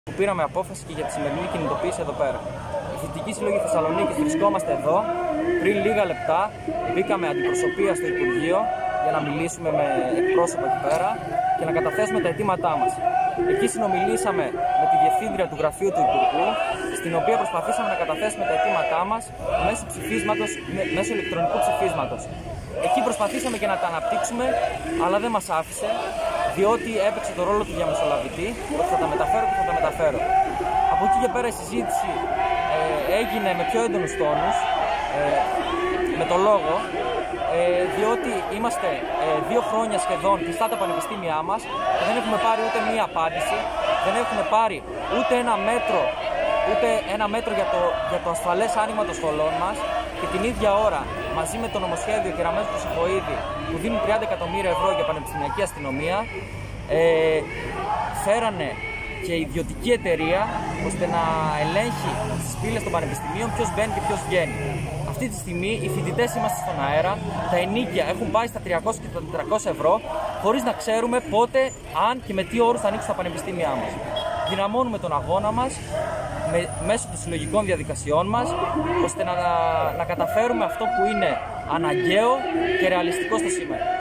Που πήραμε απόφαση και για τη σημερινή κινητοποίηση εδώ πέρα. Η Φοιτητική Συλλογή Θεσσαλονίκης βρισκόμαστε εδώ. Πριν λίγα λεπτά μπήκαμε αντιπροσωπεία στο Υπουργείο για να μιλήσουμε με εκπρόσωπο εκεί πέρα και να καταθέσουμε τα αιτήματά μας. Εκεί συνομιλήσαμε με τη Διευθύντρια του Γραφείου του Υπουργού, στην οποία προσπαθήσαμε να καταθέσουμε τα αιτήματά μας μέσω ηλεκτρονικού ψηφίσματος. Εκεί προσπαθήσαμε και να τα αναπτύξουμε, αλλά δεν μας άφησε, διότι έπαιξε το ρόλο του διαμεσολαβητή, ότι θα τα μεταφέρω και θα τα μεταφέρω. Από εκεί και πέρα η συζήτηση έγινε με πιο έντονους τόνους, με το λόγο, διότι είμαστε 2 χρόνια σχεδόν κλειστά τα πανεπιστήμια μας και δεν έχουμε πάρει ούτε μία απάντηση, δεν έχουμε πάρει ούτε ένα μέτρο για το ασφαλές άνοιγμα των σχολών μας, και την ίδια ώρα μαζί με το νομοσχέδιο Κεραμέως Χρυσοχοΐδη που δίνει 30 εκατομμύρια ευρώ για πανεπιστημιακή αστυνομία, φέρανε και ιδιωτική εταιρεία ώστε να ελέγχει στις πύλες των πανεπιστημίων ποιος μπαίνει και ποιος βγαίνει. Αυτή τη στιγμή οι φοιτητές είμαστε στον αέρα, τα ενοίκια έχουν πάει στα 300 και τα 400 ευρώ, χωρίς να ξέρουμε πότε, αν και με τι όρους θα ανοίξουν τα πανεπιστήμια μας. Δυναμώνουμε τον αγώνα μας μέσω των συλλογικών διαδικασιών μας, ώστε να καταφέρουμε αυτό που είναι αναγκαίο και ρεαλιστικό στο σήμερα.